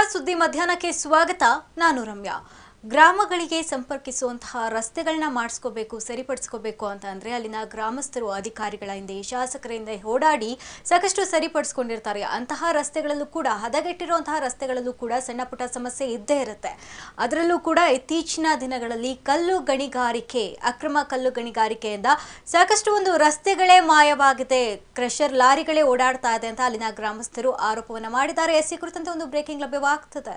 ಸುದ್ದಿ ಮಧ್ಯಾಹ್ನಕ್ಕೆ ಸ್ವಾಗತ. ನಾನು ರಮ್ಯಾ. ಗ್ರಾಮಗಳಿಗೆ ಸಂಪರ್ಕಿಸುವಂತಹ ರಸ್ತೆಗಳನ್ನ ಮಾಡಿಸ್ಕೋಬೇಕು, ಸರಿಪಡಿಸ್ಕೋಬೇಕು ಅಂತ ಅಂದ್ರೆ ಅಲ್ಲಿನ ಗ್ರಾಮಸ್ಥರು ಅಧಿಕಾರಿಗಳ ಹಿಂದೆ, ಶಾಸಕರ ಹಿಂದೆ ಓಡಾಡಿ ಸಾಕಷ್ಟು ಸರಿಪಡಿಸ್ಕೊಂಡಿರ್ತಾರೆ. ಅಂತಹ ರಸ್ತೆಗಳಲ್ಲೂ ಕೂಡ, ಹದಗೆಟ್ಟಿರುವಂತಹ ರಸ್ತೆಗಳಲ್ಲೂ ಕೂಡ ಸಣ್ಣ ಪುಟ್ಟ ಸಮಸ್ಯೆ ಇದ್ದೇ ಇರುತ್ತೆ. ಅದರಲ್ಲೂ ಕೂಡ ಇತ್ತೀಚಿನ ದಿನಗಳಲ್ಲಿ ಕಲ್ಲು ಗಣಿಗಾರಿಕೆ, ಅಕ್ರಮ ಕಲ್ಲು ಗಣಿಗಾರಿಕೆಯಿಂದ ಸಾಕಷ್ಟು ಒಂದು ರಸ್ತೆಗಳೇ ಮಾಯವಾಗಿದೆ, ಕ್ರಷರ್ ಲಾರಿಗಳೇ ಓಡಾಡ್ತಾ ಇದೆ ಅಂತ ಅಲ್ಲಿನ ಗ್ರಾಮಸ್ಥರು ಆರೋಪವನ್ನ ಮಾಡಿದ್ದಾರೆ. ಈ ಕುರಿತಂತೆ ಒಂದು ಬ್ರೇಕಿಂಗ್ ಲಭ್ಯವಾಗ್ತದೆ.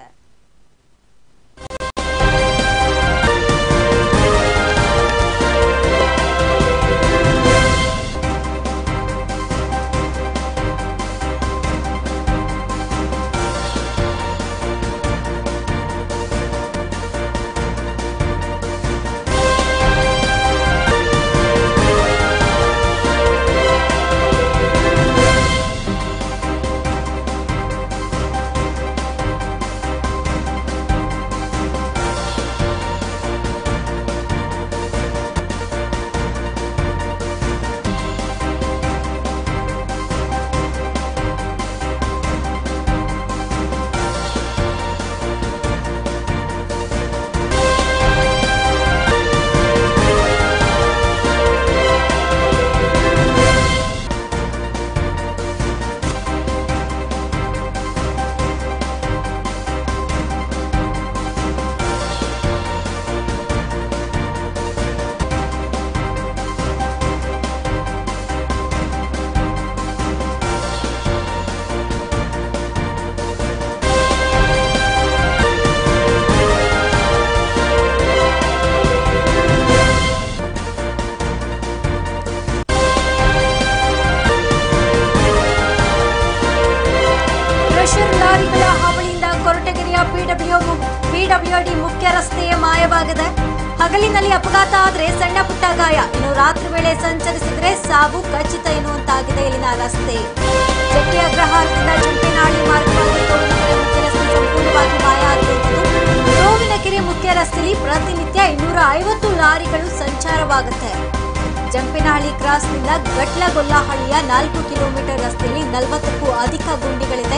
ಲಾರಿಗಳ ಹಾವಳಿಯಿಂದ ಕೊರಟಗೆರೆಯ ಪಿಡಬ್ಲ್ಯೂಡಿ ಮುಖ್ಯ ರಸ್ತೆಯೇ ಮಾಯವಾಗಿದೆ. ಹಗಲಿನಲ್ಲಿ ಅಪಘಾತ ಆದರೆ ಸಣ್ಣ ಪುಟ್ಟ ಗಾಯ, ಇನ್ನು ರಾತ್ರಿ ವೇಳೆ ಸಂಚರಿಸಿದ್ರೆ ಸಾವು ಖಚಿತ ಎನ್ನುವಂತಾಗಿದೆ ಇಲ್ಲಿನ ರಸ್ತೆ. ಜಟ್ಟಿ ಅಗ್ರಹಾರದಿಂದ ಜಂಪೇನಹಳ್ಳಿ ಮಾರ್ಗವಾಗಿ ತೋವಿನಕೆರೆ ಮುಖ್ಯ ರಸ್ತೆ ಸಂಪೂರ್ಣವಾಗಿ ಮಾಯ ಆಗಿರುವುದು. ತೋವಿನಕೆರೆ ಮುಖ್ಯ ರಸ್ತೆಯಲ್ಲಿ ಪ್ರತಿನಿತ್ಯ 250 ಲಾರಿಗಳು ಸಂಚಾರವಾಗುತ್ತೆ. ಜಂಪೇನಹಳ್ಳಿ ಕ್ರಾಸ್ನಿಂದ ಗಟ್ಲಗೊಲ್ಲಹಳ್ಳಿಯ 4 ಕಿಲೋಮೀಟರ್ ರಸ್ತೆಯಲ್ಲಿ 40ಕ್ಕೂ ಅಧಿಕ ಗುಂಡಿಗಳಿದೆ.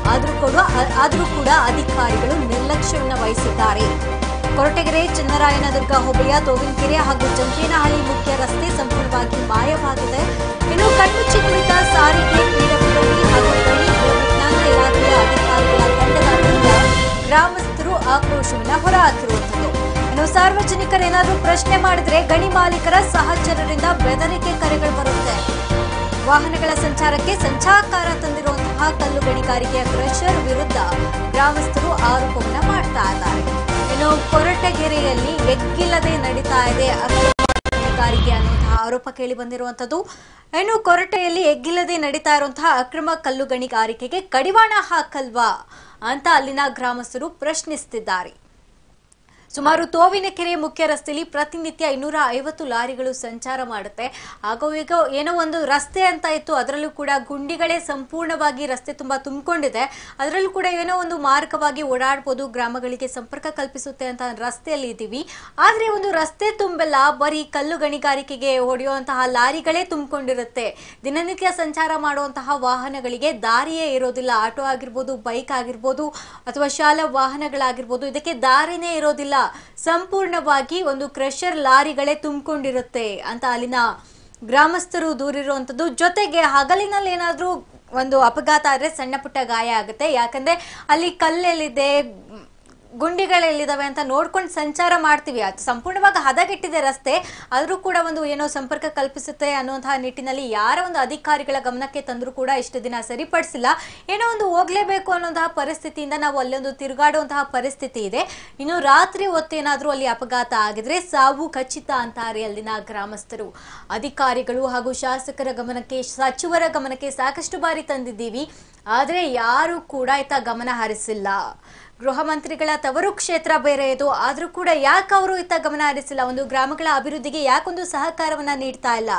ಆದರೂ ಕೂಡ ಅಧಿಕಾರಿಗಳು ನಿರ್ಲಕ್ಷ್ಯವನ್ನು ವಹಿಸಿದ್ದಾರೆ. ಕೊರಟಗೆರೆ, ಚನ್ನರಾಯನದುರ್ಗ ಹೋಬಳಿಯ ತೋವಿನಕೆರೆ ಹಾಗೂ ಜಂಪೇನಹಳ್ಳಿ ಮುಖ್ಯ ರಸ್ತೆ ಸಂಪೂರ್ಣವಾಗಿ ಮಾಯವಾಗಿದೆ. ಇನ್ನು ಕಣ್ಮುಚ್ಚಿ ಕುಳಿತ ಸಾರಿಗೆ, ಪಿಡಬ್ಲ್ಯೂಡಿ ಹಾಗೂ ಗಣಿ ಭೂವಿಜ್ಞಾನ ಇಲಾಖೆಯ ಅಧಿಕಾರಿಗಳ ತಂಡದ ವಿರುದ್ಧ ಗ್ರಾಮಸ್ಥರು ಆಕ್ರೋಶವನ್ನು ಹೊರಹಾಕಿರುವಂಥದ್ದು. ಇನ್ನು ಸಾರ್ವಜನಿಕರೇನಾದರೂ ಪ್ರಶ್ನೆ ಮಾಡಿದ್ರೆ ಗಣಿ ಮಾಲೀಕರ ಸಹಚರರಿಂದ ಬೆದರಿಕೆ ಕರೆಗಳು ಬರುತ್ತೆ. ವಾಹನಗಳ ಸಂಚಾರಕ್ಕೆ ಸಂಚಾಕಾರ ತಂದಿರುವಂತಹ ಕಲ್ಲು ಗಣಿಗಾರಿಕೆಯ ಕ್ರಷರ್ ವಿರುದ್ಧ ಗ್ರಾಮಸ್ಥರು ಆರೋಪವನ್ನ ಮಾಡ್ತಾ ಇದ್ದಾರೆ. ಇನ್ನು ಕೊರಟಗೆರೆಯಲ್ಲಿ ಎಗ್ಗಿಲ್ಲದೆ ನಡೀತಾ ಇದೆ ಅಕ್ರಮ ಗಣಿಗಾರಿಕೆ ಅನ್ನುವಂತಹ ಆರೋಪ ಕೇಳಿ ಬಂದಿರುವಂತದ್ದು. ಇನ್ನು ಕೊರಟೆಯಲ್ಲಿ ಎಗ್ಗಿಲ್ಲದೆ ನಡೀತಾ ಇರುವಂತಹ ಅಕ್ರಮ ಕಲ್ಲು ಗಣಿಗಾರಿಕೆಗೆ ಕಡಿವಾಣ ಹಾಕಲ್ವಾ ಅಂತ ಅಲ್ಲಿನ ಗ್ರಾಮಸ್ಥರು ಪ್ರಶ್ನಿಸುತ್ತಿದ್ದಾರೆ. ಸುಮಾರು ತೋವಿನಕೆರೆ ಮುಖ್ಯ ರಸ್ತೆಯಲ್ಲಿ ಪ್ರತಿನಿತ್ಯ 250 ಲಾರಿಗಳು ಸಂಚಾರ ಮಾಡುತ್ತೆ. ಆಗೋ ಈಗ ಏನೋ ಒಂದು ರಸ್ತೆ ಅಂತ ಇತ್ತು, ಅದರಲ್ಲೂ ಕೂಡ ಗುಂಡಿಗಳೇ ಸಂಪೂರ್ಣವಾಗಿ ರಸ್ತೆ ತುಂಬಾ ತುಂಬಿಕೊಂಡಿದೆ. ಅದರಲ್ಲೂ ಕೂಡ ಏನೋ ಒಂದು ಮಾರ್ಗವಾಗಿ ಓಡಾಡ್ಬೋದು, ಗ್ರಾಮಗಳಿಗೆ ಸಂಪರ್ಕ ಕಲ್ಪಿಸುತ್ತೆ ಅಂತ ರಸ್ತೆಯಲ್ಲಿ ಇದ್ದೀವಿ. ಆದ್ರೆ ಒಂದು ರಸ್ತೆ ತುಂಬೆಲ್ಲ ಬರೀ ಕಲ್ಲು ಗಣಿಗಾರಿಕೆಗೆ ಹೊಡೆಯುವಂತಹ ಲಾರಿಗಳೇ ತುಂಬಿಕೊಂಡಿರುತ್ತೆ. ದಿನನಿತ್ಯ ಸಂಚಾರ ಮಾಡುವಂತಹ ವಾಹನಗಳಿಗೆ ದಾರಿಯೇ ಇರೋದಿಲ್ಲ. ಆಟೋ ಆಗಿರ್ಬೋದು, ಬೈಕ್ ಆಗಿರ್ಬೋದು, ಅಥವಾ ಶಾಲಾ ವಾಹನಗಳಾಗಿರ್ಬೋದು, ಇದಕ್ಕೆ ದಾರಿನೇ ಇರೋದಿಲ್ಲ. ಸಂಪೂರ್ಣವಾಗಿ ಒಂದು ಕ್ರಷರ್ ಲಾರಿಗಳೇ ತುಂಬಿಕೊಂಡಿರುತ್ತೆ ಅಂತ ಅಲ್ಲಿನ ಗ್ರಾಮಸ್ಥರು ದೂರಿರುವಂತದ್ದು. ಜೊತೆಗೆ ಹಗಲಿನಲ್ಲಿ ಏನಾದ್ರೂ ಒಂದು ಅಪಘಾತ ಆದ್ರೆ ಸಣ್ಣ ಪುಟ್ಟ ಗಾಯ ಆಗುತ್ತೆ. ಯಾಕಂದ್ರೆ ಅಲ್ಲಿ ಕಲ್ಲೆಲ್ಲಿದೆ, ಗುಂಡಿಗಳೆಲ್ಲಿದ್ದಾವೆ ಅಂತ ನೋಡ್ಕೊಂಡು ಸಂಚಾರ ಮಾಡ್ತೀವಿ. ಅದು ಸಂಪೂರ್ಣವಾಗಿ ಹದಗೆಟ್ಟಿದೆ ರಸ್ತೆ, ಆದರೂ ಕೂಡ ಒಂದು ಏನೋ ಸಂಪರ್ಕ ಕಲ್ಪಿಸುತ್ತೆ ಅನ್ನುವಂತಹ ನಿಟ್ಟಿನಲ್ಲಿ ಯಾರ ಒಂದು ಅಧಿಕಾರಿಗಳ ಗಮನಕ್ಕೆ ತಂದರೂ ಕೂಡ ಇಷ್ಟು ದಿನ ಸರಿಪಡಿಸಿಲ್ಲ. ಏನೋ ಒಂದು ಹೋಗ್ಲೇಬೇಕು ಅನ್ನೋಂತಹ ಪರಿಸ್ಥಿತಿಯಿಂದ ನಾವು ಅಲ್ಲೊಂದು ತಿರುಗಾಡುವಂತಹ ಪರಿಸ್ಥಿತಿ ಇದೆ. ಇನ್ನು ರಾತ್ರಿ ಹೊತ್ತೇನಾದ್ರೂ ಅಲ್ಲಿ ಅಪಘಾತ ಆಗಿದ್ರೆ ಸಾವು ಖಚಿತ ಅಂತಾರೆ ಅಲ್ಲಿನ ಗ್ರಾಮಸ್ಥರು. ಅಧಿಕಾರಿಗಳು ಹಾಗೂ ಶಾಸಕರ ಗಮನಕ್ಕೆ, ಸಚಿವರ ಗಮನಕ್ಕೆ ಸಾಕಷ್ಟು ಬಾರಿ ತಂದಿದ್ದೀವಿ, ಆದರೆ ಯಾರು ಕೂಡ ಇತ್ತ ಗಮನ ಹರಿಸಿಲ್ಲ. ಗೃಹ ಮಂತ್ರಿಗಳ ತವರು ಕ್ಷೇತ್ರ ಬೇರೆ ಇದು, ಆದ್ರೂ ಕೂಡ ಯಾಕೆ ಅವರು ಇತ್ತ ಗಮನ ಹರಿಸಿಲ್ಲ? ಒಂದು ಗ್ರಾಮಗಳ ಅಭಿವೃದ್ಧಿಗೆ ಯಾಕೊಂದು ಸಹಕಾರವನ್ನ ನೀಡ್ತಾ ಇಲ್ಲ?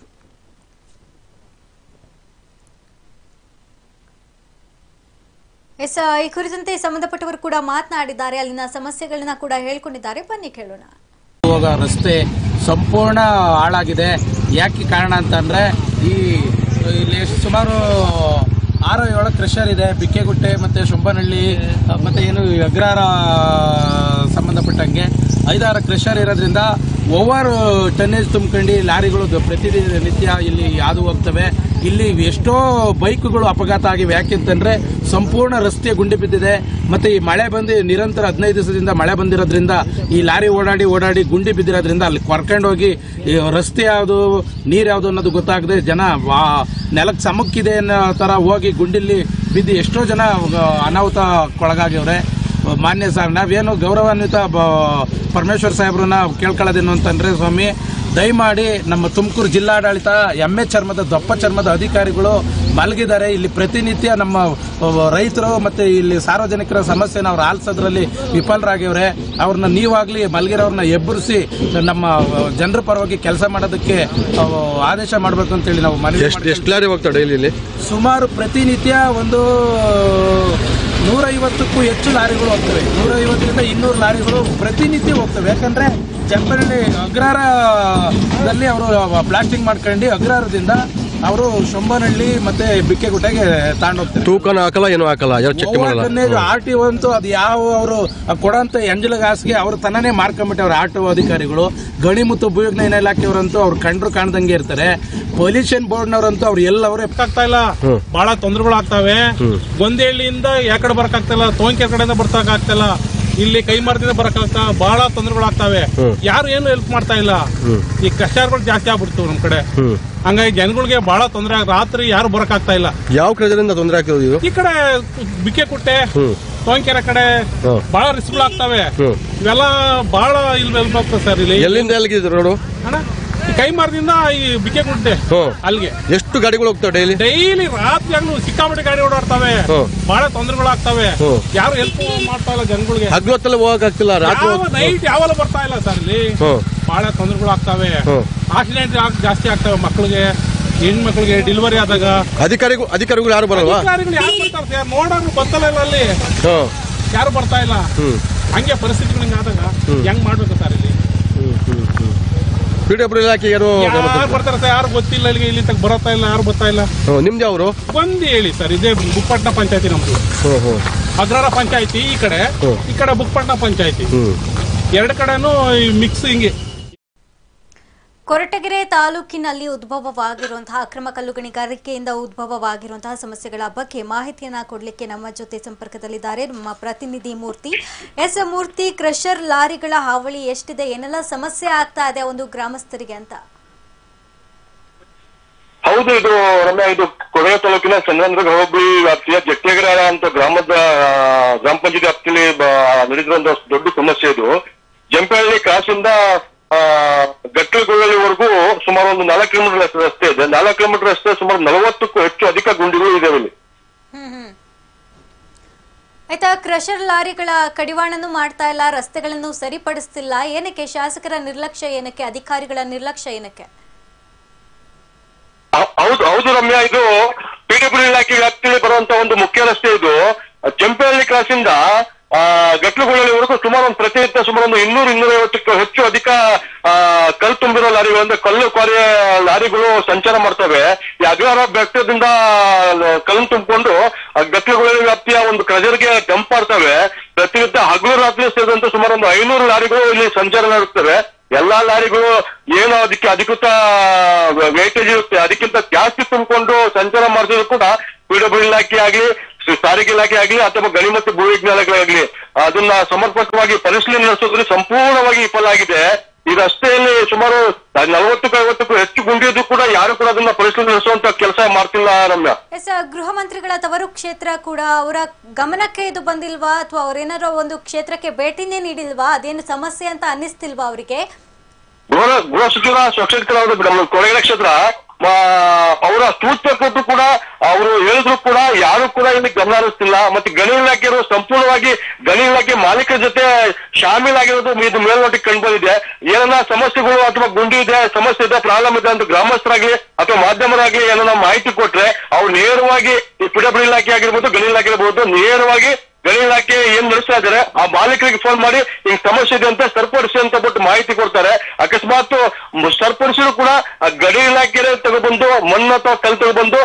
ಈ ಕುರಿತಂತೆ ಸಂಬಂಧಪಟ್ಟವರು ಕೂಡ ಮಾತನಾಡಿದ್ದಾರೆ, ಅಲ್ಲಿನ ಸಮಸ್ಯೆಗಳನ್ನ ಕೂಡ ಹೇಳ್ಕೊಂಡಿದ್ದಾರೆ. ಬನ್ನಿ ಕೇಳೋಣ. ರಸ್ತೆ ಸಂಪೂರ್ಣ ಹಾಳಾಗಿದೆ. ಯಾಕೆ ಕಾರಣ ಅಂತಂದ್ರೆ ಇಲ್ಲಿ ಸುಮಾರು 6 7 ಕ್ರಷರ್ ಇದೆ. ಬಿಕ್ಕೆಗುಟ್ಟೆ ಮತ್ತು ಶುಂಭನಹಳ್ಳಿ ಮತ್ತು ಏನು ಅಗ್ರಹಾರ ಸಂಬಂಧಪಟ್ಟಂಗೆ 5-6 ಕ್ರಷರ್ ಇರೋದ್ರಿಂದ ಓವರ್ ಟನ್ನೇಜ್ ತುಂಬ್ಕೊಂಡು ಲಾರಿಗಳು ಪ್ರತಿನಿತ್ಯ ಇಲ್ಲಿ ಹಾದು ಹೋಗ್ತವೆ. ಇಲ್ಲಿ ಎಷ್ಟೋ ಬೈಕ್ಗಳು ಅಪಘಾತ ಆಗಿವೆ. ಯಾಕೆಂತಂದರೆ ಸಂಪೂರ್ಣ ರಸ್ತೆ ಗುಂಡಿ ಬಿದ್ದಿದೆ. ಮತ್ತು ಈ ಮಳೆ ಬಂದು ನಿರಂತರ 15 ದಿವಸದಿಂದ ಮಳೆ ಬಂದಿರೋದ್ರಿಂದ ಈ ಲಾರಿ ಓಡಾಡಿ ಗುಂಡಿ ಬಿದ್ದಿರೋದ್ರಿಂದ ಅಲ್ಲಿ ಕೊರ್ಕೊಂಡೋಗಿ ರಸ್ತೆ ಯಾವುದು ನೀರು ಯಾವುದು ಅನ್ನೋದು ಗೊತ್ತಾಗದೆ ಜನ ನೆಲಕ್ಕೆ ಸಮಕ್ಕಿದೆ ಅನ್ನೋ ಥರ ಹೋಗಿ ಗುಂಡಿಲಿ ಬಿದ್ದು ಎಷ್ಟೋ ಜನ ಅನಾಹುತಕ್ಕೊಳಗಾಗಿವ್ರೆ. ಮಾನ್ಯ ಸರ್, ನಾವೇನು ಗೌರವಾನ್ವಿತ ಪರಮೇಶ್ವರ್ ಸಾಹೇಬ್ರನ್ನ ಕೇಳ್ಕೊಳ್ಳೋದೇನು ಅಂತಂದರೆ, ಸ್ವಾಮಿ ದಯಮಾಡಿ ನಮ್ಮ ತುಮಕೂರು ಜಿಲ್ಲಾಡಳಿತ ಎಮ್ಮೆ ಚರ್ಮದ ದಪ್ಪ ಚರ್ಮದ ಅಧಿಕಾರಿಗಳು ಮಲಗಿದ್ದಾರೆ. ಇಲ್ಲಿ ಪ್ರತಿನಿತ್ಯ ನಮ್ಮ ರೈತರು ಮತ್ತು ಇಲ್ಲಿ ಸಾರ್ವಜನಿಕರ ಸಮಸ್ಯೆನ ಅವ್ರು ಆಲಿಸೋದ್ರಲ್ಲಿ ವಿಫಲರಾಗಿವ್ರೆ. ಅವ್ರನ್ನ ನೀವಾಗಲಿ ಮಲಗಿರೋರನ್ನ ಎಬ್ಬರಿಸಿ ನಮ್ಮ ಜನರ ಪರವಾಗಿ ಕೆಲಸ ಮಾಡೋದಕ್ಕೆ ಆದೇಶ ಮಾಡಬೇಕು ಅಂತೇಳಿ ನಾವು ಮನವಿ. ಎಷ್ಟು ಲಾರಿ ಹೋಗ್ತಾರೆ ಡೈಲಿ? ಸುಮಾರು ಪ್ರತಿನಿತ್ಯ ಒಂದು 150ಕ್ಕೂ ಹೆಚ್ಚು ಲಾರಿಗಳು ಹೋಗ್ತವೆ. 150ರಿಂದ 200 ಲಾರಿಗಳು ಪ್ರತಿನಿತ್ಯ ಹೋಗ್ತವೆ. ಯಾಕಂದರೆ ಜಂಪನಹಳ್ಳಿ ಅಗ್ರಹಾರದಲ್ಲಿ ಅವರು ಬ್ಲಾಸ್ಟಿಂಗ್ ಮಾಡ್ಕೊಂಡು ಅಗ್ರಹಾರದಿಂದ ಅವರು ಶುಂಭನಹಳ್ಳಿ ಮತ್ತೆ ಬಿಕ್ಕೆಗುಟ್ಟೆಗೆ ತಗೊಂಡೋಗ್ತಾರೆ. ತೂಕನ ಹಾಕಲ್ಲ, ಏನು ಹಾಕಲ್ಲ, RTO ಅಂತೂ ಅದು ಯಾವ ಅವರು ಕೊಡೋಂಥ ಎಂಜಲಗಾಸ್ಗೆ ಅವ್ರು ತನ್ನನೇ ಮಾರ್ಕೊಂಡ್ಬಿಟ್ಟವ್ರು RTO ಅಧಿಕಾರಿಗಳು. ಗಣಿ ಮತ್ತು ಭೂವಿಜ್ಞಾನ ಇಲಾಖೆಯವರಂತೂ ಅವ್ರು ಕಂಡ್ರು ಕಾಣ್ದಂಗೆ ಇರ್ತಾರೆ. ಪೊಲ್ಯೂಷನ್ ಬೋರ್ಡ್ನವರಂತೂ ಅವ್ರು ಎಲ್ಲವರೇ ಆಗ್ತಾ ಇಲ್ಲ. ಬಹಳ ತೊಂದರೆಗಳಾಗ್ತವೆ. ಗೊಂದೇಹಳ್ಳಿಯಿಂದ ಯಾಕಡೆ ಬರಕಾಗ್ತಿಲ್ಲ, ತೋಂಕೆ ಕಡೆಯಿಂದ ಬರ್ತಾಕಾಗ್ತಿಲ್ಲ, ಇಲ್ಲಿ ಕೈಮಾರದಿಂದ ಬರಕಾಗ್ತಾ ಬಹಳ ತೊಂದರೆಗಳಾಗ್ತವೆ. ಯಾರು ಏನು ಹೆಲ್ಪ್ ಮಾಡ್ತಾ ಇಲ್ಲ. ಈ ಕಷ್ಟಗಳು ಜಾಸ್ತಿ ಆಗ್ಬಿಡ್ತು ನಮ್ ಕಡೆ. ಹಂಗಾಗಿ ಜನಗಳಿಗೆ ಬಹಳ ತೊಂದರೆ. ರಾತ್ರಿ ಯಾರು ಬರಕಾಗ್ತಾ ಇಲ್ಲ. ಯಾವ ಕಡೆಯಿಂದ ತೊಂದರೆ ಆಗ್ತದೆ? ಈ ಕಡೆ ಬಿಕ್ಕೆಗುಟ್ಟೆ, ತೋಂಕೆರೆ ಕಡೆ ಬಹಳ ರಿಸ್ಕ್ಗಳಾಗ್ತವೆ. ಇವೆಲ್ಲ ಬಹಳ ಇಲ್ಲಿ ಹೆಲ್ಪ್ ಆಗ್ತದೆ ಸರ್. ಇಲ್ಲಿ ಎಲ್ಲಿಂದ ಎಲ್ಲಿಗೆ ರೋಡು ಅಣ್ಣ? ಈ ಕೈಮಾರದಿಂದ ಈ ಬಿಕ್ಕೆಗುಟ್ಟೆ ಅಲ್ಲಿಗೆ ಎಷ್ಟು ಗಾಡಿಗಳು ಹೋಗ್ತವೆ ಡೈಲಿ? ಡೈಲಿ ರಾತ್ರಿ ಆಗಲು ಸಿಕ್ಕಾಪಟ್ಟೆ ಗಾಡಿ ಓಡಾಡ್ತವೆ. ಬಹಳ ತೊಂದರೆಗಳಾಗ್ತವೆ. ಯಾರು ಹೆಲ್ಪ್ ಮಾಡ್ತಾ ಇಲ್ಲ ಜನಗಳಿಗೆ. ಹಗ್ಲೊತ್ತಲ್ಲ ಹೋಗಕ್ಕಾಗ್ತಿಲ್ಲ, ನೈಟ್ ಯಾವಲ್ಲ ಬರ್ತಾ ಇಲ್ಲ ಸರ್. ಇಲ್ಲಿ ಬಹಳ ತೊಂದರೆಗಳಾಗ್ತವೆ. ಆಕ್ಸಿಡೆಂಟ್ ಜಾಸ್ತಿ ಆಗ್ತವೆ. ಮಕ್ಕಳಿಗೆ, ಹೆಣ್ಮಕ್ಳಿಗೆ ಡೆಲಿವರಿ ಆದಾಗ ಅಧಿಕಾರಿಗಳು ಯಾರು ಬರಲ್ವಾ? ಅಧಿಕಾರಿಗಳು ಯಾರು ಬರ್ತಾರೆ ಸರ್? ನೋಡೋರು ಬರ್ತಾನೆ ಇಲ್ಲ. ಅಲ್ಲಿ ಯಾರು ಬರ್ತಾ ಇಲ್ಲ. ಹಂಗೆ ಪರಿಸ್ಥಿತಿಗಳು ಹಿಂಗೆ ಆದಾಗ ಹೆಂಗ್ ಮಾಡ್ಬೇಕು ಸರ್? ಇಲ್ಲಿ PWD ಇಲಾಖೆ ಯಾರು ಬರ್ತಾರೆ ಸರ್? ಯಾರು ಗೊತ್ತಿಲ್ಲ. ಇಲ್ಲಿ ತಗ ಬರತ್ತಾ ಇಲ್ಲ, ಯಾರು ಬರ್ತಾ ಇಲ್ಲ. ನಿಮ್ದು ಅವರು ಬಂದು ಹೇಳಿ ಸರ್. ಇದೇ ಬುಕ್ಪಟ್ನ ಪಂಚಾಯತಿ ನಮ್ದು. ಅಗ್ರಹಾರ ಪಂಚಾಯತಿ ಈ ಕಡೆ, ಈ ಕಡೆ ಬುಕ್ಪಟ್ನ ಪಂಚಾಯತಿ. ಎರಡು ಕಡೆನೂ ಮಿಕ್ಸ್ ಹಿಂಗೆ. ಕೊರಟಗೆರೆ ತಾಲೂಕಿನಲ್ಲಿ ಉದ್ಭವವಾಗಿರುವಂತಹ ಅಕ್ರಮ ಕಲ್ಲು ಗಣಿಗಾರಿಕೆಯಿಂದ ಉದ್ಭವವಾಗಿರುವಂತಹ ಸಮಸ್ಯೆಗಳ ಬಗ್ಗೆ ಮಾಹಿತಿಯನ್ನ ಕೊಡಲಿಕ್ಕೆ ನಮ್ಮ ಜೊತೆ ಸಂಪರ್ಕದಲ್ಲಿದ್ದಾರೆ ನಮ್ಮ ಪ್ರತಿನಿಧಿ ಮೂರ್ತಿ. ಮೂರ್ತಿ, ಕ್ರಷರ್ ಲಾರಿಗಳ ಹಾವಳಿ ಎಷ್ಟಿದೆ, ಏನೆಲ್ಲ ಸಮಸ್ಯೆ ಆಗ್ತಾ ಇದೆ ಒಂದು ಗ್ರಾಮಸ್ಥರಿಗೆ ಅಂತ? ಹೌದು, ಇದು ರಮ್ಯಾ, ಇದು ಕೊಡಗು ತಾಲೂಕಿನ ಚಂದ್ರನದುರ್ಗ ಹೋಬಳಿ ವ್ಯಾಪ್ತಿಯ ಜಟ್ಟಿಯಗ್ರಹಾರ ಅಂತ ಗ್ರಾಮ ಪಂಚಾಯತಿ ವ್ಯಾಪ್ತಿಯಲ್ಲಿ ನಡೆದಿರುವಂತಹ ದೊಡ್ಡ ಸಮಸ್ಯೆ ಇದು. ಜಂಪನಹಳ್ಳಿ ಕ್ರಾಸಿಂದ ಗಟ್ಟಲುಗೊಳ್ಳಲಿವರೆಗೂ ಸುಮಾರು ಒಂದು 4 ಕಿಲೋಮೀಟರ್ ರಸ್ತೆ ಇದೆ. 4 ಕಿಲೋಮೀಟರ್ ರಸ್ತೆ ಸುಮಾರು 40ಕ್ಕೂ ಹೆಚ್ಚು ಅಧಿಕ ಗುಂಡಿಗಳು ಇದಾವೆ ಇಲ್ಲಿ. ಆಯ್ತಾ, ಕ್ರಷರ್ ಲಾರಿಗಳ ಕಡಿವಾಣನು ಮಾಡ್ತಾ ಇಲ್ಲ, ರಸ್ತೆಗಳನ್ನು ಸರಿಪಡಿಸ್ತಿಲ್ಲ. ಏನಕ್ಕೆ ಶಾಸಕರ ನಿರ್ಲಕ್ಷ್ಯ, ಏನಕ್ಕೆ ಅಧಿಕಾರಿಗಳ ನಿರ್ಲಕ್ಷ್ಯ, ಏನಕ್ಕೆ? ಹೌದು ರಮ್ಯಾ, ಇದು PWD ಇಲಾಖೆ ವ್ಯಾಪ್ತಿಯಲ್ಲಿ ಬರುವಂತಹ ಒಂದು ಮುಖ್ಯ ರಸ್ತೆ ಇದು. ಜಂಪನಹಳ್ಳಿ ಕ್ರಾಸಿಂದ ಗಟ್ಟಲುಗೊಳ್ಳಲಿವರೆಗೂ ಸುಮಾರು ಒಂದು ಪ್ರತಿನಿತ್ಯ ಸುಮಾರು ಒಂದು 200-250ಕ್ಕೂ ಹೆಚ್ಚು ಅಧಿಕ ಕಲ್ಲು ತುಂಬಿರೋ ಲಾರಿಗಳು, ಅಂದ್ರೆ ಕಲ್ಲು ಕ್ವಾರಿಯ ಲಾರಿಗಳು ಸಂಚಾರ ಮಾಡ್ತವೆ. ಈ ಅಗ್ರಹಾರ ಬೆಟ್ಟದಿಂದ ಕಲ್ಲು ತುಂಬಿಕೊಂಡು ಗಟ್ಟಲುಗೊಳ್ಳಲಿ ವ್ಯಾಪ್ತಿಯ ಒಂದು ಕ್ರಷರ್ಗೆ ಡಂಪ್ ಮಾಡ್ತವೆ. ಪ್ರತಿನಿತ್ಯ ಹಗಲು ರಾತ್ರಿ ಸೇರಿದಂತೆ ಸುಮಾರು ಒಂದು 500 ಲಾರಿಗಳು ಇಲ್ಲಿ ಸಂಚಾರ ನಡೆಸ್ತವೆ. ಎಲ್ಲಾ ಲಾರಿಗಳು ಏನು ಅದಕ್ಕೆ ಅಧಿಕೃತ ವೇಟೇಜ್ ಇರುತ್ತೆ, ಅದಕ್ಕಿಂತ ಜಾಸ್ತಿ ತುಂಬಿಕೊಂಡು ಸಂಚಾರ ಮಾಡಿದ್ರು ಕೂಡ PWD ಇಲಾಖೆ ಆಗಲಿ, ಸಾರಿಗೆ ಇಲಾಖೆ ಆಗಲಿ ಅಥವಾ ಗಣಿ ಮತ್ತು ಭೂವಿಜ್ಞಾನಗಳಾಗಲಿ ಅದನ್ನ ಸಮರ್ಪಕವಾಗಿ ಪರಿಶೀಲನೆ ನಡೆಸೋದ್ರಲ್ಲಿ ಸಂಪೂರ್ಣವಾಗಿ ವಿಫಲ ಆಗಿದೆ. ಈ ರಸ್ತೆಯಲ್ಲಿ ಸುಮಾರು 40-50ಕ್ಕೂ ಹೆಚ್ಚು ಗುಂಡಿದ್ದು ಕೂಡ ಯಾರು ಕೂಡ ಅದನ್ನ ಪರಿಶೀಲನೆ ನಡೆಸುವಂತ ಕೆಲಸ ಮಾಡ್ತಿಲ್ಲ ರಮ್ಯಾ. ಗೃಹ ಮಂತ್ರಿಗಳ ತವರು ಕ್ಷೇತ್ರ ಕೂಡ ಅವರ ಗಮನಕ್ಕೆ ಇದು ಬಂದಿಲ್ವಾ, ಅಥವಾ ಅವರೇನಾರೋ ಒಂದು ಕ್ಷೇತ್ರಕ್ಕೆ ಭೇಟಿನೇ ನೀಡಿಲ್ವಾ? ಅದೇನು ಸಮಸ್ಯೆ ಅಂತ ಅನ್ನಿಸ್ತಿಲ್ವಾ ಅವರಿಗೆ? ಗೃಹ ಸಚಿವರ ಸ್ವಕ್ಷೇತ್ರ ಕೊಡಗು ಕ್ಷೇತ್ರ ಅವರ ಸೂಚನೆ ಕೊಟ್ಟು ಕೂಡ ಅವರು ಹೇಳಿದ್ರು ಕೂಡ ಯಾರು ಕೂಡ ಇಲ್ಲಿ ಗಮನ ಹರಿಸ್ತಿಲ್ಲ. ಮತ್ತೆ ಗಣಿ ಇಲಾಖೆಯವರು ಸಂಪೂರ್ಣವಾಗಿ ಗಣಿ ಇಲಾಖೆ ಮಾಲೀಕರ ಜೊತೆ ಶಾಮೀಲಾಗಿರೋದು ಇದು ಮೇಲ್ನೋಟಕ್ಕೆ ಕಂಡು ಬಂದಿದೆ. ಏನನ್ನ ಸಮಸ್ಯೆಗಳು ಅಥವಾ ಗುಂಡಿ ಇದೆ, ಸಮಸ್ಯೆ ಇದೆ, ಪ್ರಾಬ್ಲಮ್ ಇದೆ ಅಂತ ಗ್ರಾಮಸ್ಥರಾಗ್ಲಿ ಅಥವಾ ಮಾಧ್ಯಮರಾಗ್ಲಿ ಏನನ್ನ ಮಾಹಿತಿ ಕೊಟ್ರೆ ಅವ್ರು ನೇರವಾಗಿ ಈ PWD ಇಲಾಖೆ ಆಗಿರ್ಬೋದು, ಗಣಿ ಇಲಾಖೆ ಇರ್ಬೋದು, ನೇರವಾಗಿ ಗಣಿ ಇಲಾಖೆ ಏನ್ ನಡೆಸ್ತಾ ಇದಾರೆ ಆ ಮಾಲೀಕರಿಗೆ ಫೋನ್ ಮಾಡಿ ಹಿಂಗ್ ಸಮಸ್ಯೆ ಇದೆ ಅಂತ ಸರಿಪಡಿಸಿ ಅಂತ ಬಿಟ್ಟು ಮಾಹಿತಿ ಕೊಡ್ತಾರೆ. ಅಕಸ್ಮಾತ್ ಸರಿಪಡಿಸಿದ್ರು ಕೂಡ ಗಣಿ ಇಲಾಖೆ ತಗೊಬಂದು ಮಣ್ಣು ಅಥವಾ ಕಲ್ಲು ತಗೊಬಂದು ತಾತ್ಕಾಲಿಕ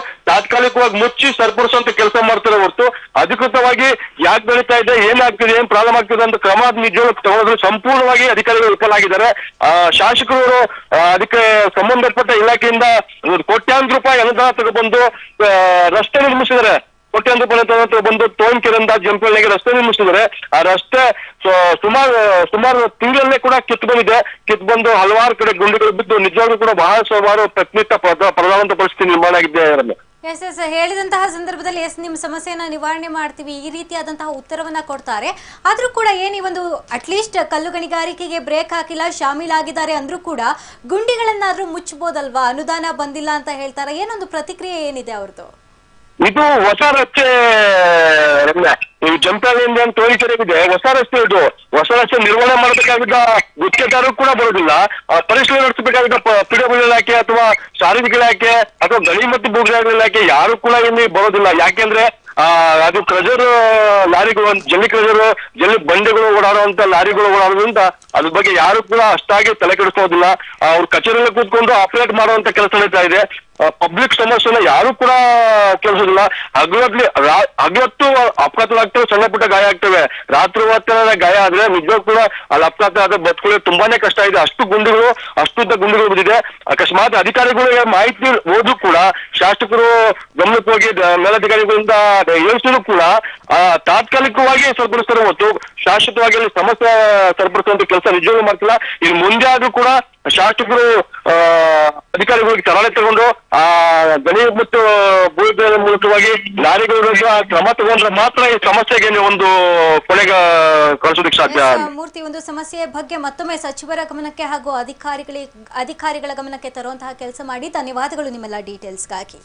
ತಾತ್ಕಾಲಿಕವಾಗಿ ಮುಚ್ಚಿ ಸರಿಪಡಿಸುವಂತ ಕೆಲಸ ಮಾಡ್ತಾರೆ ಹೊರತು ಅಧಿಕೃತವಾಗಿ ಯಾಕೆ ಬೆಳೀತಾ ಇದೆ, ಏನಾಗ್ತಿದೆ, ಏನ್ ಪ್ರಾಬ್ಲಮ್ ಆಗ್ತಿದೆ ಅಂತ ಕ್ರಮ ನಿಜವಾಗ್ಲೂ ತಗೊಳ್ಳೋದು ಸಂಪೂರ್ಣವಾಗಿ ಅಧಿಕಾರಿಗಳು ವಿಫಲಾಗಿದ್ದಾರೆ. ಶಾಸಕರು ಅದಕ್ಕೆ ಸಂಬಂಧಪಟ್ಟ ಇಲಾಖೆಯಿಂದ ಕೋಟ್ಯಾಂತರ ರೂಪಾಯಿ ಅನುದಾನ ತಗೊಬಂದು ರಸ್ತೆ ನಿರ್ಮಿಸಿದ್ದಾರೆ. ಕೋಟ್ಯಾಂತರ ರೂಪಾಯಿ ಬಂದು ತೋಂಕೆರೆಯಿಂದ ಜಂಪಲ್ನಿಗೆ ರಸ್ತೆ ನಿರ್ಮಿಸಿದ್ದಾರೆ. ಆ ರಸ್ತೆ ಸುಮಾರು ತಿಂಗಳಲ್ಲೇ ಕೂಡ ಕಿತ್ತು ಬಂದು ಹಲವಾರು ಕಡೆ ಗುಂಡಿಗಳು ಬಿದ್ದು ನಿಜವಾಗ್ಲೂ ಕೂಡ ಬಹಳ ಸುಮಾರು ಪ್ರತಿನಿತ್ಯ ಪ್ರಧಾನವಂತ ಪರಿಸ್ಥಿತಿ ನಿರ್ಮಾಣ ಆಗಿದೆ. ಎಸ್ ಹೇಳಿದಂತಹ ಸಂದರ್ಭದಲ್ಲಿ ನಿಮ್ಮ ಸಮಸ್ಯೆಯನ್ನ ನಿವಾರಣೆ ಮಾಡ್ತೀವಿ ಈ ರೀತಿಯಾದಂತಹ ಉತ್ತರವನ್ನ ಕೊಡ್ತಾರೆ. ಆದ್ರೂ ಕೂಡ ಈ ಒಂದು ಅಟ್ಲೀಸ್ಟ್ ಕಲ್ಲು ಗಣಿಗಾರಿಕೆಗೆ ಬ್ರೇಕ್ ಹಾಕಿಲ್ಲ, ಶಾಮೀಲಾಗಿದ್ದಾರೆ ಅಂದ್ರೂ ಕೂಡ ಗುಂಡಿಗಳನ್ನಾದ್ರೂ ಮುಚ್ಚಬಹುದಲ್ವಾ, ಅನುದಾನ ಬಂದಿಲ್ಲ ಅಂತ ಹೇಳ್ತಾರೆ. ಏನೊಂದು ಪ್ರತಿಕ್ರಿಯೆ ಏನಿದೆ ಅವ್ರದ್ದು? ಇದು ಹೊಸ ರಸ್ತೆ ರಮ್ಯಾ, ನೀವು ಜಂಪೇಳಿಂದ ತೋರಿಕೆರೆಗಿದೆ ಹೊಸ ರಸ್ತೆ. ಇದು ಹೊಸ ರಸ್ತೆ ನಿರ್ವಹಣೆ ಮಾಡಬೇಕಾಗಿದ್ದ ಗುತ್ತಿಗೆದಾರರು ಕೂಡ ಬರೋದಿಲ್ಲ. ಪರಿಶೀಲನೆ ನಡೆಸಬೇಕಾಗಿದ್ದ ಪಿಡಬ್ಲ್ಯೂ ಇಲಾಖೆ ಅಥವಾ ಸಾರಿಗೆ ಇಲಾಖೆ ಅಥವಾ ಗಣಿ ಮತ್ತು ಭೂಗ್ರಾಹಕ ಇಲಾಖೆ ಯಾರು ಕೂಡ ಇಲ್ಲಿ ಬರೋದಿಲ್ಲ. ಯಾಕೆಂದ್ರೆ ಅದು ಕ್ರಜರ್ ಲಾರಿಗಳು, ಜಲ್ಲಿ ಕ್ರಜರು, ಜಲ್ಲಿ ಬಂಡೆಗಳು ಓಡಾಡುವಂತ ಲಾರಿಗಳು ಓಡಾಡೋದ್ರಿಂದ ಅದ್ರ ಬಗ್ಗೆ ಯಾರು ಕೂಡ ಅಷ್ಟಾಗಿ ತಲೆ ಕೆಡಿಸೋದಿಲ್ಲ. ಅವ್ರ ಕಚೇರಿಯಲ್ಲಿ ಕೂತ್ಕೊಂಡು ಆಪರೇಟ್ ಮಾಡುವಂತ ಕೆಲಸ ನಡೀತಾ ಇದೆ. ಪಬ್ಲಿಕ್ ಸಮಸ್ಯೆನ ಯಾರು ಕೂಡ ಕೆಲಸದಿಲ್ಲ. ಹಗಲತ್ತು ಅಪಘಾತವಾಗ್ತವೆ, ಸಣ್ಣ ಪುಟ್ಟ ಗಾಯ ಆಗ್ತವೆ. ರಾತ್ರಿ ಹೊತ್ತಿನ ಗಾಯ ಆದ್ರೆ ನಿಜವಾಗ್ ಕೂಡ ಅಲ್ಲಿ ಅಪಘಾತ ಆದ್ರೆ ಬದುಕೊಳ್ಳೋದು ತುಂಬಾನೇ ಕಷ್ಟ ಇದೆ. ಅಷ್ಟು ಉದ್ದ ಗುಂಡಿಗಳು ಬಿದ್ದಿದೆ. ಅಕಸ್ಮಾತ್ ಅಧಿಕಾರಿಗಳಿಗೆ ಮಾಹಿತಿ ಹೋದ್ರು ಕೂಡ ಶಾಸಕರು ಗಮನಕ್ಕೆ ಹೋಗಿ ಮೇಲಧಿಕಾರಿಗಳಿಂದ ಹೇಳಿಸಿದ್ರು ಕೂಡ ತಾತ್ಕಾಲಿಕವಾಗಿ ಸರಿಪಡಿಸ್ತಾರೆ ಹೊತ್ತು ಶಾಶ್ವತವಾಗಿ ಅಲ್ಲಿ ಸಮಸ್ಯೆ ಸರಿಪಡಿಸುವಂತ ಕೆಲಸ ನಿಜವಾಗ್ಲೂ ಮಾಡ್ತಿಲ್ಲ. ಇನ್ನು ಮುಂದೆ ಆದ್ರೂ ಕೂಡ ಶಾಸಕರು ಅಧಿಕಾರಿಗಳಿಗೆ ತರಾಳೆ ತಗೊಂಡು ಗಣಿ ಮತ್ತು ಭೂಮಿಗಳ ಮೂಲಕವಾಗಿ ಲಾರಿಗಳ ಕ್ರಮ ತಗೊಂಡ್ರೆ ಮಾತ್ರ ಈ ಸಮಸ್ಯೆಗೆ ಒಂದು ಕೊನೆಗೆ ಕಳಿಸೋದಕ್ಕೆ ಸಾಧ್ಯ. ಮೂರ್ತಿ, ಒಂದು ಸಮಸ್ಯೆಯ ಬಗ್ಗೆ ಮತ್ತೊಮ್ಮೆ ಸಚಿವರ ಗಮನಕ್ಕೆ ಹಾಗೂ ಅಧಿಕಾರಿಗಳ ಗಮನಕ್ಕೆ ತರುವಂತಹ ಕೆಲಸ ಮಾಡಿ. ಧನ್ಯವಾದಗಳು ನಿಮ್ಮೆಲ್ಲ ಡೀಟೇಲ್ಸ್ಗಾಗಿ.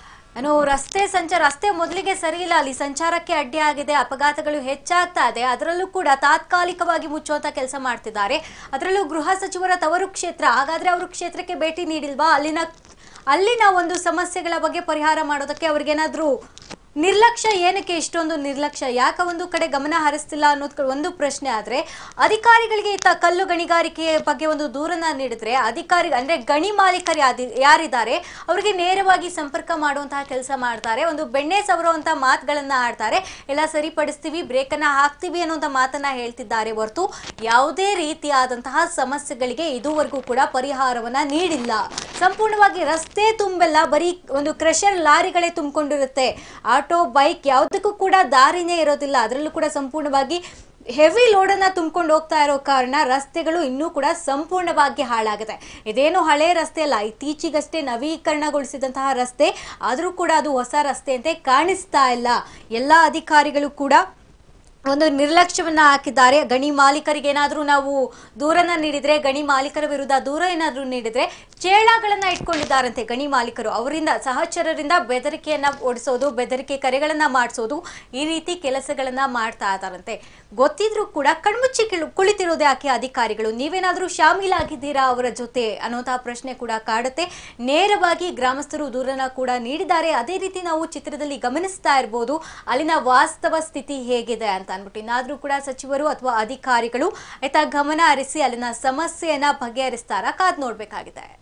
ರಸ್ತೆ ಮೊದಲಿಗೆ ಸರಿ ಇಲ್ಲ, ಅಲ್ಲಿ ಸಂಚಾರಕ್ಕೆ ಅಡ್ಡಿಯಾಗಿದೆ, ಅಪಘಾತಗಳು ಹೆಚ್ಚಾಗ್ತಾ ಇದೆ. ಅದರಲ್ಲೂ ಕೂಡ ತಾತ್ಕಾಲಿಕವಾಗಿ ಮುಚ್ಚುವಂತ ಕೆಲಸ ಮಾಡ್ತಿದ್ದಾರೆ. ಅದರಲ್ಲೂ ಗೃಹ ಸಚಿವರ ತವರು ಕ್ಷೇತ್ರ. ಹಾಗಾದ್ರೆ ಅವರು ಕ್ಷೇತ್ರಕ್ಕೆ ಭೇಟಿ ನೀಡಿಲ್ವಾ? ಅಲ್ಲಿನ ಒಂದು ಸಮಸ್ಯೆಗಳ ಬಗ್ಗೆ ಪರಿಹಾರ ಮಾಡೋದಕ್ಕೆ ಅವ್ರಿಗೇನಾದ್ರೂ ನಿರ್ಲಕ್ಷ್ಯ? ಏನಕ್ಕೆ ಇಷ್ಟೊಂದು ನಿರ್ಲಕ್ಷ್ಯ? ಯಾಕೆ ಒಂದು ಕಡೆ ಗಮನ ಹರಿಸ್ತಿಲ್ಲ ಅನ್ನೋದು ಒಂದು ಪ್ರಶ್ನೆ. ಆದ್ರೆ ಅಧಿಕಾರಿಗಳಿಗೆ ಕಲ್ಲು ಗಣಿಗಾರಿಕೆ ಬಗ್ಗೆ ಒಂದು ದೂರನ್ನ ನೀಡಿದ್ರೆ ಅಂದ್ರೆ ಗಣಿ ಮಾಲೀಕರು ಯಾರಿದ್ದಾರೆ ಅವರಿಗೆ ನೇರವಾಗಿ ಸಂಪರ್ಕ ಮಾಡುವಂತಹ ಕೆಲಸ ಮಾಡ್ತಾರೆ. ಒಂದು ಬೆಣ್ಣೆ ಸವರುವಂತ ಮಾತುಗಳನ್ನ ಆಡ್ತಾರೆ. ಎಲ್ಲ ಸರಿಪಡಿಸ್ತೀವಿ, ಬ್ರೇಕ್ ಅನ್ನ ಹಾಕ್ತೀವಿ ಅನ್ನುವಂತ ಮಾತನ್ನ ಹೇಳ್ತಿದ್ದಾರೆ ಹೊರತು ಯಾವುದೇ ರೀತಿಯಾದಂತಹ ಸಮಸ್ಯೆಗಳಿಗೆ ಇದುವರೆಗೂ ಕೂಡ ಪರಿಹಾರವನ್ನ ನೀಡಿಲ್ಲ. ಸಂಪೂರ್ಣವಾಗಿ ರಸ್ತೆ ತುಂಬೆಲ್ಲ ಬರೀ ಒಂದು ಕ್ರಷರ್ ಲಾರಿಗಳೇ ತುಂಬಿಕೊಂಡಿರುತ್ತೆ. ಆಟೋ, ಬೈಕ್ ಯಾವುದಕ್ಕೂ ಕೂಡ ದಾರಿನೇ ಇರೋದಿಲ್ಲ. ಅದರಲ್ಲೂ ಕೂಡ ಸಂಪೂರ್ಣವಾಗಿ ಹೆವಿ ಲೋಡನ್ನು ತುಂಬಿಕೊಂಡು ಹೋಗ್ತಾ ಇರೋ ಕಾರಣ ರಸ್ತೆಗಳು ಇನ್ನೂ ಕೂಡ ಸಂಪೂರ್ಣವಾಗಿ ಹಾಳಾಗುತ್ತೆ. ಇದೇನು ಹಳೆ ರಸ್ತೆ ಅಲ್ಲ, ಇತ್ತೀಚೆಗಷ್ಟೇ ನವೀಕರಣಗೊಳಿಸಿದಂತಹ ರಸ್ತೆ. ಆದರೂ ಕೂಡ ಅದು ಹೊಸ ರಸ್ತೆ ಅಂತ ಕಾಣಿಸ್ತಾ ಇಲ್ಲ. ಎಲ್ಲ ಅಧಿಕಾರಿಗಳು ಕೂಡ ಒಂದು ನಿರ್ಲಕ್ಷ್ಯವನ್ನ ಹಾಕಿದ್ದಾರೆ. ಗಣಿ ಮಾಲೀಕರಿಗೆ ಏನಾದರೂ ನಾವು ದೂರನ್ನ ನೀಡಿದ್ರೆ, ಗಣಿ ಮಾಲೀಕರ ವಿರುದ್ಧ ದೂರ ಏನಾದರೂ ನೀಡಿದ್ರೆ ಚೇಳಾಗಳನ್ನ ಇಟ್ಕೊಂಡಿದ್ದಾರಂತೆ ಗಣಿ ಮಾಲೀಕರು. ಅವರಿಂದ ಸಹಚರರಿಂದ ಬೆದರಿಕೆಯನ್ನ ಓಡಿಸೋದು, ಬೆದರಿಕೆ ಕರೆಗಳನ್ನ ಮಾಡಿಸೋದು, ಈ ರೀತಿ ಕೆಲಸಗಳನ್ನ ಮಾಡ್ತಾ ಇದ್ದಾರಂತೆ. ಗೊತ್ತಿದ್ರೂ ಕೂಡ ಕಣ್ಮುಚ್ಚಿ ಕುಳಿತಿರೋದು ಯಾಕೆ ಅಧಿಕಾರಿಗಳು? ನೀವೇನಾದರೂ ಶಾಮೀಲಾಗಿದ್ದೀರಾ ಅವರ ಜೊತೆ ಅನ್ನೋಂತಹ ಪ್ರಶ್ನೆ ಕೂಡ ಕಾಡುತ್ತೆ. ನೇರವಾಗಿ ಗ್ರಾಮಸ್ಥರು ದೂರನ್ನ ಕೂಡ ನೀಡಿದ್ದಾರೆ. ಅದೇ ರೀತಿ ನಾವು ಚಿತ್ರದಲ್ಲಿ ಗಮನಿಸ್ತಾ ಇರಬಹುದು ಅಲ್ಲಿನ ವಾಸ್ತವ ಸ್ಥಿತಿ ಹೇಗಿದೆ ಅಂತ ಅಂದ್ಬಿಟ್ಟು. ಇನ್ನಾದ್ರೂ ಕೂಡ ಸಚಿವರು ಅಥವಾ ಅಧಿಕಾರಿಗಳು ಗಮನ ಹರಿಸಿ ಅಲ್ಲಿನ ಸಮಸ್ಯೆಯನ್ನ ಬಗೆಹರಿಸ್ತಾರ? ಕಾದ್ ನೋಡ್ಬೇಕಾಗಿದೆ.